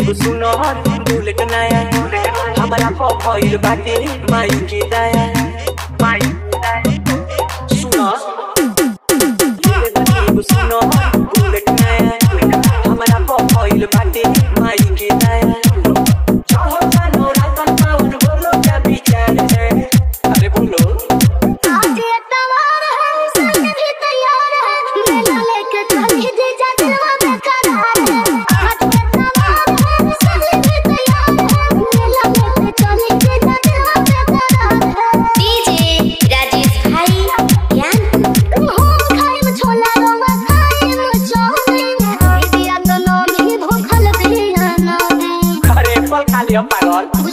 एगो सुनो बुलेट नया हमारा भइल बाटे माई के दया माई सुनो एगो सुनो बुलेट नया हमारा भइल बाटे माई के दया चाहो जानो रातन पाउन बोलो क्या विचार है अरे बोलो आज ये तवार है संग भी तैयार है मेला लेके चली जे जगवा में करार है आज ये तवार है संग भी तैयार है मेला लेके चली जे जगवा में करार है डीजे राजेश भाई ज्ञान हम खाइम छोला रोमा खाइम चौमिन दिया तो नौमी भूखल दिया नौमी अरे फल खा लियो पागल